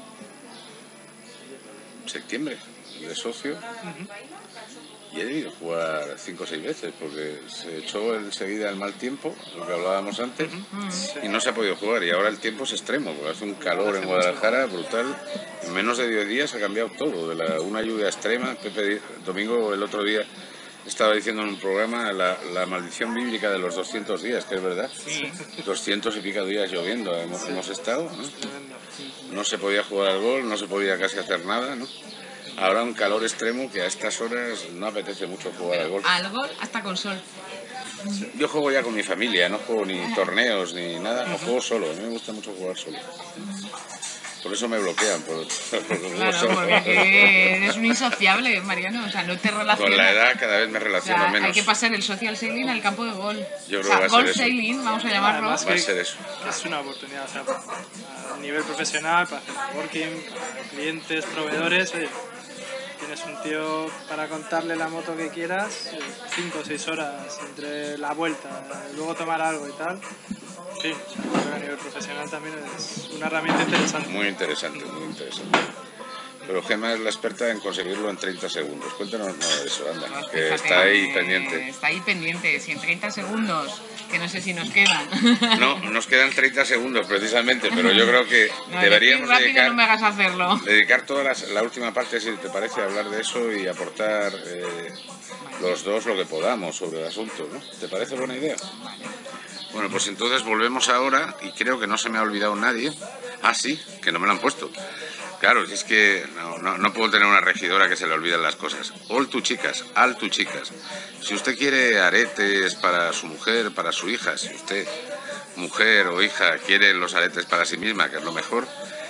septiembre de socio y he debido jugar cinco o seis veces porque se echó enseguida el mal tiempo, lo que hablábamos antes, y no se ha podido jugar. Y ahora el tiempo es extremo, porque hace un calor en Guadalajara brutal. En menos de diez días ha cambiado todo, de la, una lluvia extrema. Pepe Di- Domingo el otro día estaba diciendo en un programa la, la maldición bíblica de los doscientos días, que es verdad. Sí. doscientos y pico días lloviendo hemos, hemos estado, ¿no? Tremendo. No se podía jugar al gol, no se podía casi hacer nada, ¿no? Ahora un calor extremo que a estas horas no apetece mucho jugar al golf. Al gol hasta con sol. Yo juego ya con mi familia, no juego ni torneos ni nada, no juego solo, a mí me gusta mucho jugar solo. Por eso me bloquean, por, porque juego Claro, solo. porque eres un insociable, Mariano, o sea, no te relacionas. Con la edad cada vez me O relaciono sea, menos. hay que pasar el social sailing al campo de golf. Yo creo o sea, que va a ser golf eso. sailing, vamos a llamarlo. Además, Va a que- ser eso. que es una oportunidad, o sea, a nivel profesional, para hacer networking, para clientes, proveedores, oye, tienes un tío para contarle la moto que quieras, cinco o seis horas entre la vuelta, luego tomar algo y tal. En fin, a nivel profesional también es una herramienta interesante. Muy interesante, muy interesante. Pero Gemma es la experta en conseguirlo en treinta segundos. Cuéntanos no, eso, anda, No, que fíjate, está ahí eh, pendiente. Está ahí pendiente, si en treinta segundos, que no sé si nos quedan. No, nos quedan treinta segundos precisamente, pero yo creo que no, deberíamos rápido, dedicar, no me hagas hacerlo. dedicar toda la, la última parte, si te parece, a hablar de eso y aportar eh, los dos lo que podamos sobre el asunto, ¿no? ¿Te parece buena idea? Bueno, pues entonces volvemos ahora y creo que no se me ha olvidado nadie. Ah, sí, que no me lo han puesto. Claro, es que no, no, no puedo tener una regidora que se le olviden las cosas. All tu chicas, al tu chicas. Si usted quiere aretes para su mujer, para su hija, si usted, mujer o hija, quiere los aretes para sí misma, que es lo mejor,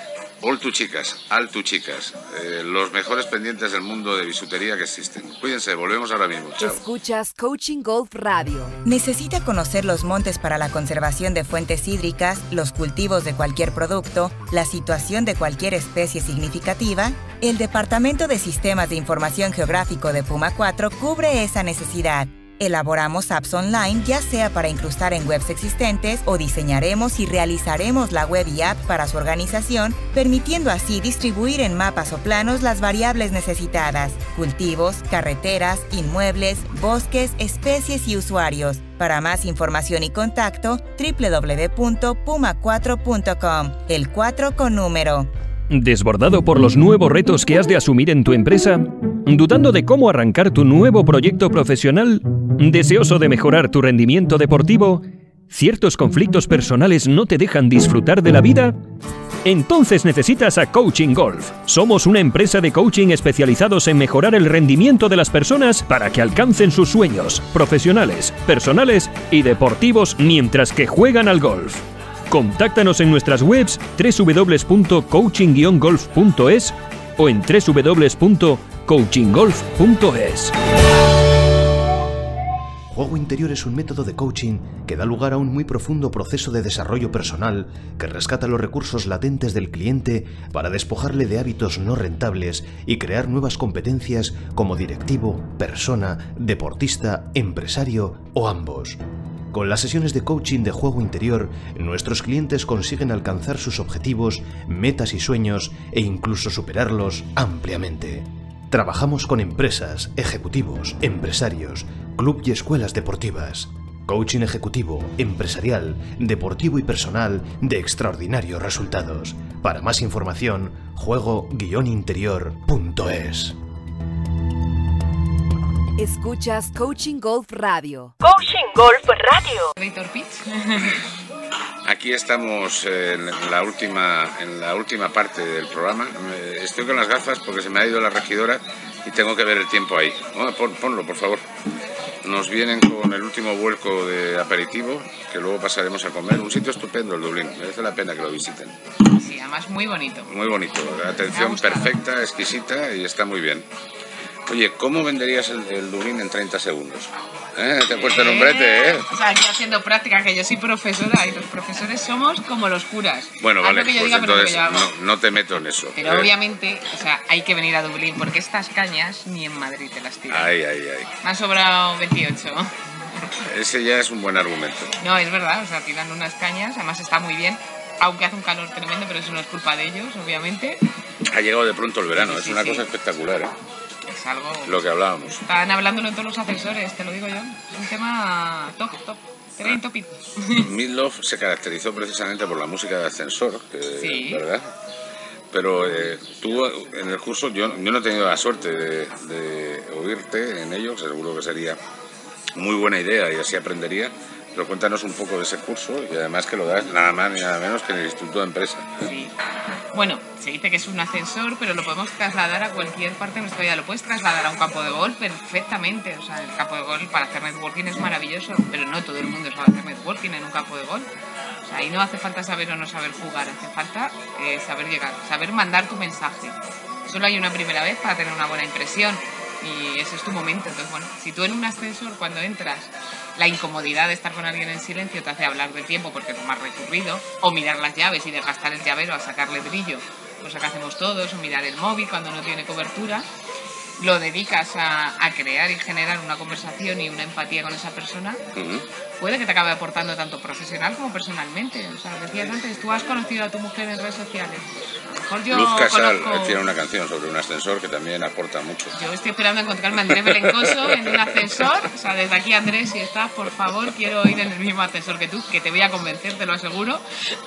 all tu chicas, al tu chicas. Eh, los mejores pendientes del mundo de bisutería que existen. Cuídense, volvemos ahora mismo. Chao. Escuchas Coaching Golf Radio. ¿Necesita conocer los montes para la conservación de fuentes hídricas, los cultivos de cualquier producto, la situación de cualquier especie significativa? El Departamento de Sistemas de Información Geográfico de Puma cuatro cubre esa necesidad. Elaboramos apps online, ya sea para incrustar en webs existentes o diseñaremos y realizaremos la web y app para su organización, permitiendo así distribuir en mapas o planos las variables necesitadas: cultivos, carreteras, inmuebles, bosques, especies y usuarios. Para más información y contacto, doble u doble u doble u punto puma cuatro punto com, el cuatro con número. ¿Desbordado por los nuevos retos que has de asumir en tu empresa? ¿Dudando de cómo arrancar tu nuevo proyecto profesional? ¿Deseoso de mejorar tu rendimiento deportivo? ¿Ciertos conflictos personales no te dejan disfrutar de la vida? Entonces necesitas a Coaching Golf. Somos una empresa de coaching especializados en mejorar el rendimiento de las personas para que alcancen sus sueños profesionales, personales y deportivos mientras que juegan al golf. Contáctanos en nuestras webs doble u doble u doble u punto coaching guion golf punto es o en doble u doble u doble u punto coaching golf punto es. Juego interior es un método de coaching que da lugar a un muy profundo proceso de desarrollo personal que rescata los recursos latentes del cliente para despojarle de hábitos no rentables y crear nuevas competencias como directivo, persona, deportista, empresario o ambos. Con las sesiones de coaching de juego interior, nuestros clientes consiguen alcanzar sus objetivos, metas y sueños e incluso superarlos ampliamente. Trabajamos con empresas, ejecutivos, empresarios, club y escuelas deportivas. Coaching ejecutivo, empresarial, deportivo y personal de extraordinarios resultados. Para más información, juego guion interior punto es. Escuchas Coaching Golf Radio. Coaching Golf Radio. Víctor Pitch. Aquí estamos en la última en la última parte del programa. Estoy con las gafas porque se me ha ido la regidora y tengo que ver el tiempo ahí. Bueno, pon, ponlo, por favor. Nos vienen con el último vuelco de aperitivo, que luego pasaremos a comer. Un sitio estupendo, el Dublín. Merece la pena que lo visiten. Sí, además muy bonito. Muy bonito. La atención perfecta, exquisita y está muy bien. Oye, ¿cómo venderías el, el Dublín en treinta segundos? ¿Eh? Te he puesto el nombrete, ¿eh? O sea, aquí haciendo práctica, que yo soy profesora y los profesores somos como los curas. Bueno, Haz vale, lo que yo pues diga, pero lo que entonces yo hago. no, no te meto en eso. Pero ¿eh? obviamente, o sea, hay que venir a Dublín, porque estas cañas ni en Madrid te las tiran. Ay, ay, ay. Me han sobrado veintiocho. Ese ya es un buen argumento. No, es verdad, o sea, tiran unas cañas, además está muy bien, aunque hace un calor tremendo, pero eso no es culpa de ellos, obviamente. Ha llegado de pronto el verano, Sí, es sí, una sí. cosa espectacular, ¿eh? Es algo... Lo que hablábamos. Están hablándolo en todos los ascensores, te lo digo yo. Es un tema top, top. Trending topic. Meatloaf se caracterizó precisamente por la música de ascensor, que, Sí. ¿verdad? Pero eh, tú en el curso, yo, yo no he tenido la suerte de, de oírte en ellos, seguro que sería muy buena idea y así aprendería. Pero cuéntanos un poco de ese curso y además que lo das nada más ni nada menos que en el Instituto de Empresa. Sí. Bueno, se dice que es un ascensor, pero lo podemos trasladar a cualquier parte de nuestra vida. Lo puedes trasladar a un campo de golf perfectamente. O sea, el campo de golf para hacer networking es maravilloso, pero no todo el mundo sabe hacer networking en un campo de golf. O sea, ahí no hace falta saber o no saber jugar, hace falta eh, saber llegar, saber mandar tu mensaje. Solo hay una primera vez para tener una buena impresión y ese es tu momento. Entonces, bueno, si tú en un ascensor cuando entras, la incomodidad de estar con alguien en silencio te hace hablar de tiempo porque es más recurrido, o mirar las llaves y desgastar el llavero a sacarle brillo, cosa que hacemos todos, o mirar el móvil cuando no tiene cobertura, lo dedicas a, a crear y generar una conversación y una empatía con esa persona, uh-huh. puede que te acabe aportando tanto profesional como personalmente. O sea, decías antes, tú has conocido a tu mujer en redes sociales. A lo mejor yo Luz Casal conozco... tiene una canción sobre un ascensor que también aporta mucho. Yo estoy esperando encontrarme a Andrés Belencoso en un ascensor. O sea, desde aquí, Andrés, si estás, por favor, quiero ir en el mismo ascensor que tú, que te voy a convencer, te lo aseguro.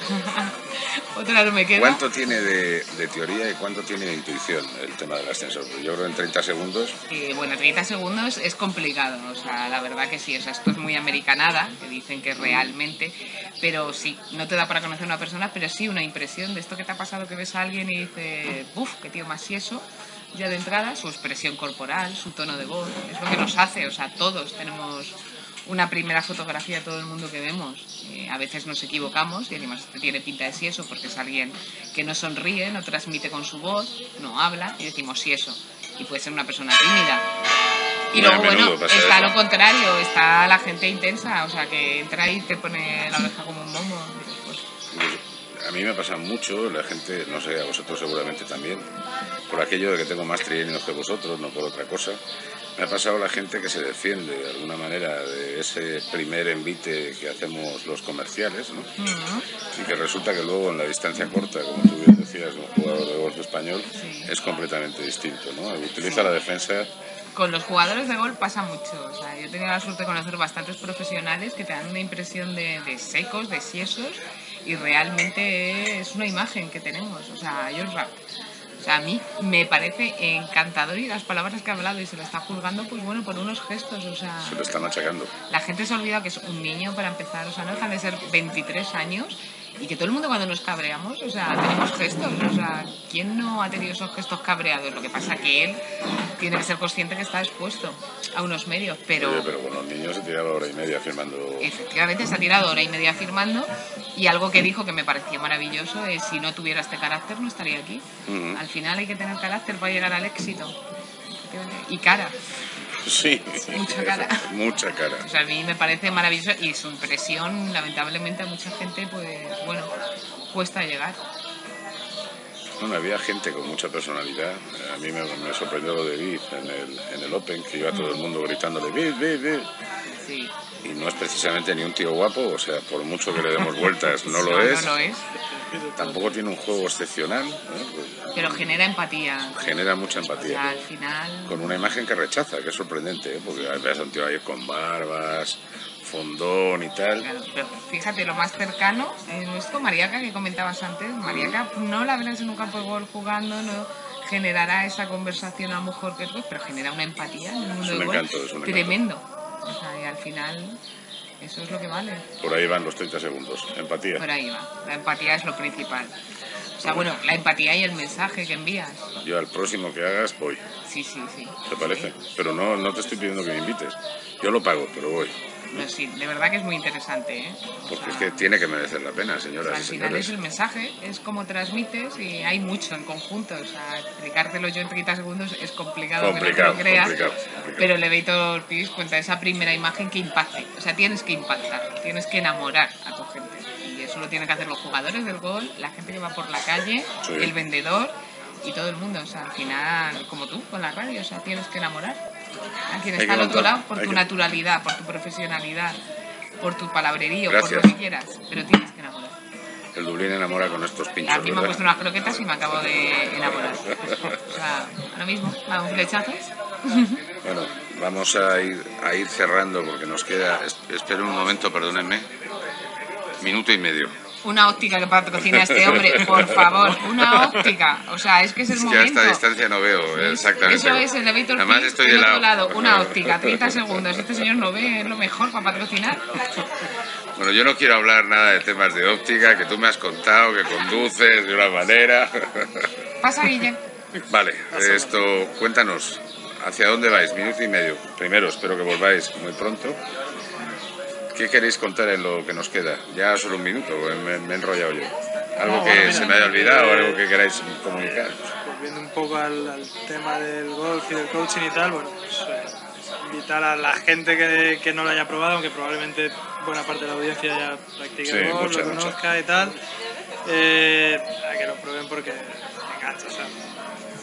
Otra no me queda. ¿Cuánto tiene de, de teoría y cuánto tiene de intuición el tema del ascensor? Yo creo en treinta segundos. Eh, bueno, treinta segundos es complicado, o sea, la verdad que sí, o sea, esto es muy americanada, que dicen que realmente, pero sí, no te da para conocer a una persona, pero sí una impresión de esto que te ha pasado, que ves a alguien y dices, uff, qué tío más tieso, ya de entrada, su expresión corporal, su tono de voz, es lo que nos hace, o sea, todos tenemos una primera fotografía de todo el mundo que vemos. Eh, a veces nos equivocamos y además tiene pinta de sieso porque es alguien que no sonríe, no transmite con su voz, no habla y decimos sieso. Y puede ser una persona tímida. Y luego, bueno, está lo contrario, está la gente intensa, o sea, que entra y te pone la oreja como un momo. Pues, a mí me pasa mucho, la gente, no sé, a vosotros seguramente también, por aquello de que tengo más trienios que vosotros, no por otra cosa. Me ha pasado la gente que se defiende de alguna manera de ese primer envite que hacemos los comerciales, ¿no? Uh-huh. Y que resulta que luego en la distancia corta, como tú bien decías, un jugador de golf español, sí. es completamente distinto, ¿no? Utiliza sí. la defensa. Con los jugadores de golf pasa mucho, o sea, yo he tenido la suerte de conocer bastantes profesionales que te dan una impresión de, de secos, de siesos, y realmente es una imagen que tenemos, o sea, ellos... O sea, a mí me parece encantador y las palabras que ha hablado y se lo está juzgando, pues bueno, por unos gestos, o sea... Se lo están machacando. La gente se olvida que es un niño para empezar, o sea, no dejan de ser veintitrés años y que todo el mundo cuando nos cabreamos, o sea, tenemos gestos, o sea, ¿quién no ha tenido esos gestos cabreados? Lo que pasa que él tiene que ser consciente que está expuesto a unos medios, pero... Oye, pero con los niños se tiraba hora y media firmando... Efectivamente, se ha tirado hora y media firmando y algo que dijo que me pareció maravilloso es si no tuviera este carácter no estaría aquí. Uh-huh. Al final hay que tener carácter para llegar al éxito. Y cara. Sí. Mucha cara. Mucha cara. O sea, a mí me parece maravilloso y su impresión, lamentablemente, a mucha gente, pues, bueno, cuesta llegar. Bueno, había gente con mucha personalidad. A mí me, me sorprendió lo de Viv en el, en el Open, que iba todo el mundo gritándole Viv, Viv, Viv. Sí. Y no es precisamente ni un tío guapo, o sea, por mucho que le demos vueltas, no lo no, es. No lo es. Tampoco tiene un juego excepcional, ¿no? Pero genera empatía. Genera mucha empatía. O sea, al final... Con una imagen que rechaza, que es sorprendente, ¿eh? Porque ves a un tío ahí con barbas, fondón y tal. Claro, pero fíjate, lo más cercano es nuestro Mariaca, que comentabas antes. Mariaca no la verás en un campo de golf jugando, no generará esa conversación a lo mejor que es, pero genera una empatía en el mundo del golf tremendo. O sea, y al final eso es lo que vale. Por ahí van los treinta segundos, empatía. Por ahí va, la empatía es lo principal. O sea, bueno, la empatía y el mensaje que envías. Yo al próximo que hagas voy. Sí, sí, sí. ¿Te parece? Sí. Pero no, no te estoy pidiendo que me invites. Yo lo pago, pero voy. No, sí, de verdad que es muy interesante, ¿eh? Porque o sea, es que tiene que merecer la pena, señoras al y final señores. Es el mensaje, es cómo transmites y hay mucho en conjunto. O sea, explicártelo yo en treinta segundos es complicado, complicado que no te lo creas. Complicado, complicado. Pero el Elevator Pitch cuenta esa primera imagen que impacte. O sea, tienes que impactar, tienes que enamorar a tu gente. Y eso lo tienen que hacer los jugadores del golf, la gente que va por la calle, sí. el vendedor y todo el mundo. O sea, al final, como tú, con la radio, o sea, tienes que enamorar a quien está al otro lado por tu que... naturalidad, por tu profesionalidad, por tu palabrerío, Gracias. por lo que quieras, pero tienes que enamorar. El Dublín enamora con estos pinchos. A mí me han puesto unas croquetas y me acabo de enamorar. O sea, ahora mismo, a un flechazo. Bueno, vamos a ir, a ir cerrando porque nos queda, esperen un momento, perdónenme, minuto y medio. Una óptica que patrocina este hombre, por favor, una óptica. O sea, es que es el es que momento. a esta distancia no veo, exactamente. Eso es el Elevator Pitch. Además estoy de otro lado. lado. Una óptica, treinta segundos. Este señor no ve, es lo mejor para patrocinar. Bueno, yo no quiero hablar nada de temas de óptica, que tú me has contado, que conduces de una manera. Pasa, Guille. Vale, esto, cuéntanos, ¿hacia dónde vais? Minuto y medio. Primero, espero que volváis muy pronto. ¿Qué queréis contar en lo que nos queda? Ya solo un minuto, me, me he enrollado yo. ¿Algo no, que bueno, mira, se me haya olvidado o algo que queráis comunicar? Volviendo un poco al, al tema del golf y del coaching y tal, bueno, pues eh, invitar a la gente que, que no lo haya probado, aunque probablemente buena parte de la audiencia ya practique sí, el golf, mucha, lo conozca mucha. y tal, eh, a que lo prueben porque me encanta, o sea, de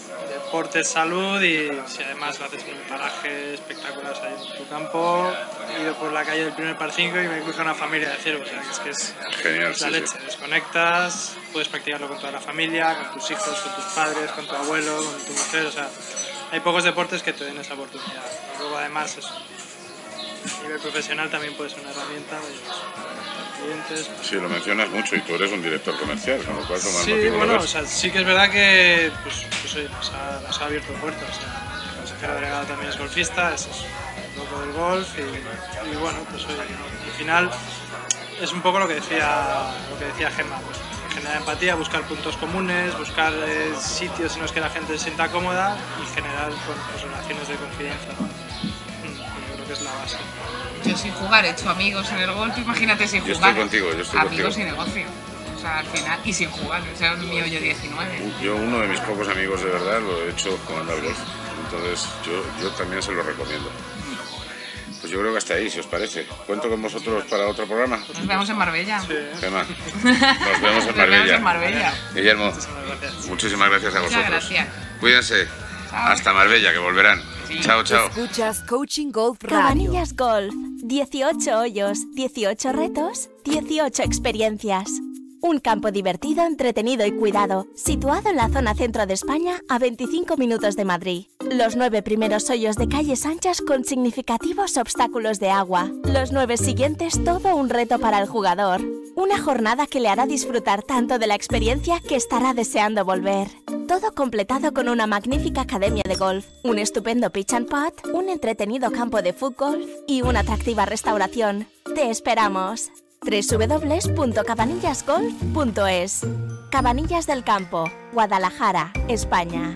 deporte es salud y si además lo haces en un paraje espectacular, o sea, en tu campo, he ido por la calle del primer par cinco y me cruza una familia de ciervos, o sea, que es que es, Genial, es la sí, leche, sí. desconectas, puedes practicarlo con toda la familia, con tus hijos, con tus padres, con tu abuelo, con tu mujer, o sea, hay pocos deportes que te den esa oportunidad. Y luego además eso, a nivel profesional también puede ser una herramienta de clientes. Sí, lo mencionas mucho y tú eres un director comercial, con lo cual tomar Sí, motivo bueno, de o sea, sí que es verdad que pues, pues, oye, nos, ha, nos ha abierto puertas. O sea, el consejero delegado también es golfista, es, es un loco del golf y, y bueno, pues oye, al final es un poco lo que decía, lo que decía Gemma, pues, generar empatía, buscar puntos comunes, buscar eh, sitios en los que la gente se sienta cómoda y generar bueno, pues, relaciones de confianza. Yo creo que es la base. Yo sin jugar he hecho amigos en el golf, imagínate sin Yo jugar. estoy contigo, yo estoy amigos contigo. y negocio. O sea, al final, y sin jugar, o sea, el mío yo diecinueve. Yo, uno de mis pocos amigos de verdad, lo he hecho jugando al golf. Entonces, yo, yo también se lo recomiendo. Pues yo creo que hasta ahí, si os parece. ¿Cuento con vosotros para otro programa? Nos vemos en Marbella. Sí. Gemma, nos vemos en Nos Marbella. vemos en Marbella. Guillermo, Muchísimas gracias. muchísimas gracias a Muchas vosotros. gracias. Cuídense. Hasta Marbella, que volverán. Sí. Chao, chao. Escuchas Coaching Golf Radio. Cabanillas Golf. dieciocho hoyos, dieciocho retos, dieciocho experiencias. Un campo divertido, entretenido y cuidado, situado en la zona centro de España a veinticinco minutos de Madrid. Los nueve primeros hoyos de calles anchas con significativos obstáculos de agua. Los nueve siguientes todo un reto para el jugador. Una jornada que le hará disfrutar tanto de la experiencia que estará deseando volver. Todo completado con una magnífica academia de golf, un estupendo pitch and putt, un entretenido campo de fútbol y una atractiva restauración. ¡Te esperamos! doble u doble u doble u punto cabanillas golf punto es. Cabanillas del Campo, Guadalajara, España.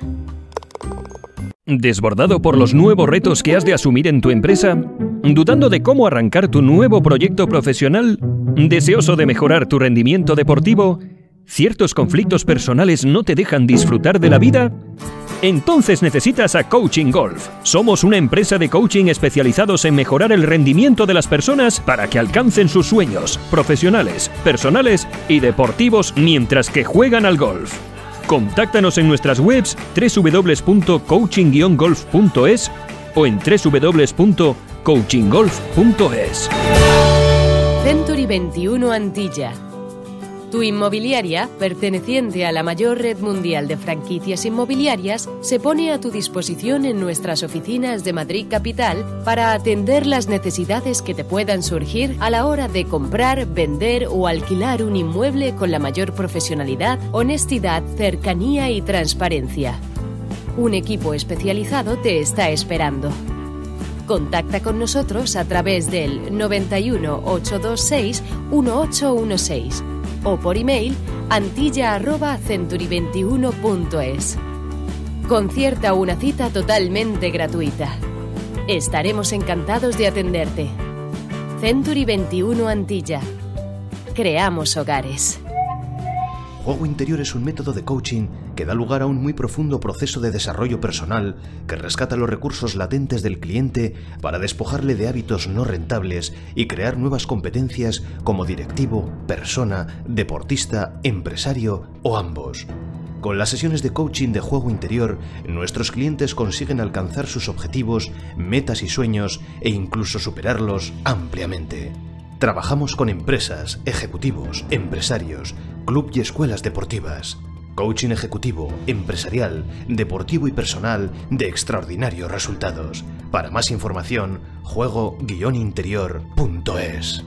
¿Desbordado por los nuevos retos que has de asumir en tu empresa? ¿Dudando de cómo arrancar tu nuevo proyecto profesional? ¿Deseoso de mejorar tu rendimiento deportivo? ¿Ciertos conflictos personales no te dejan disfrutar de la vida? Entonces necesitas a Coaching Golf. Somos una empresa de coaching especializados en mejorar el rendimiento de las personas para que alcancen sus sueños profesionales, personales y deportivos mientras que juegan al golf. Contáctanos en nuestras webs doble u doble u doble u punto coaching guion golf punto es o en doble u doble u doble u punto coaching golf punto es. Century veintiuno Antilla. Tu inmobiliaria, perteneciente a la mayor red mundial de franquicias inmobiliarias, se pone a tu disposición en nuestras oficinas de Madrid Capital para atender las necesidades que te puedan surgir a la hora de comprar, vender o alquilar un inmueble con la mayor profesionalidad, honestidad, cercanía y transparencia. Un equipo especializado te está esperando. Contacta con nosotros a través del noventa y uno, ochocientos veintiséis, dieciocho dieciséis o por email antilla arroba century veintiuno punto es. Concierta una cita totalmente gratuita. Estaremos encantados de atenderte. Century veintiuno Antilla. Creamos hogares. Juego interior es un método de coaching que da lugar a un muy profundo proceso de desarrollo personal que rescata los recursos latentes del cliente para despojarle de hábitos no rentables y crear nuevas competencias como directivo, persona, deportista, empresario o ambos. Con las sesiones de coaching de juego interior, nuestros clientes consiguen alcanzar sus objetivos, metas y sueños e incluso superarlos ampliamente. Trabajamos con empresas, ejecutivos, empresarios, club y escuelas deportivas. Coaching ejecutivo, empresarial, deportivo y personal de extraordinarios resultados. Para más información, juego guion interior punto es.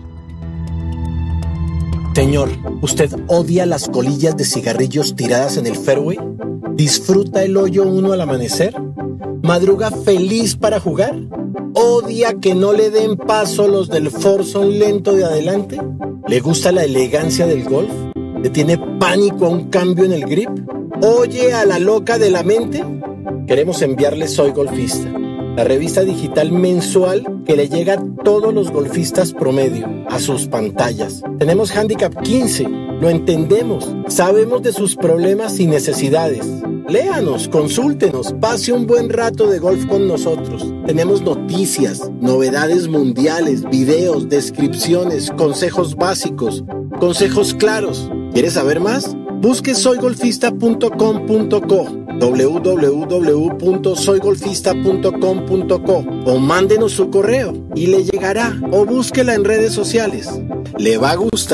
Señor, ¿usted odia las colillas de cigarrillos tiradas en el fairway? ¿Disfruta el hoyo uno al amanecer? ¿Madruga feliz para jugar? ¿Odia que no le den paso los del foursome lento de adelante? ¿Le gusta la elegancia del golf? ¿Le tiene pánico a un cambio en el grip? ¿Oye a la loca de la mente? Queremos enviarle Soy Golfista, la revista digital mensual que le llega a todos los golfistas promedio, a sus pantallas. Tenemos Handicap quince, lo entendemos, sabemos de sus problemas y necesidades. Léanos, consúltenos, pase un buen rato de golf con nosotros. Tenemos noticias, novedades mundiales, videos, descripciones, consejos básicos, consejos claros. ¿Quieres saber más? Busque soy golfista punto com punto co, doble u doble u doble u punto soy golfista punto com punto co o mándenos su correo y le llegará, o búsquela en redes sociales. Le va a gustar.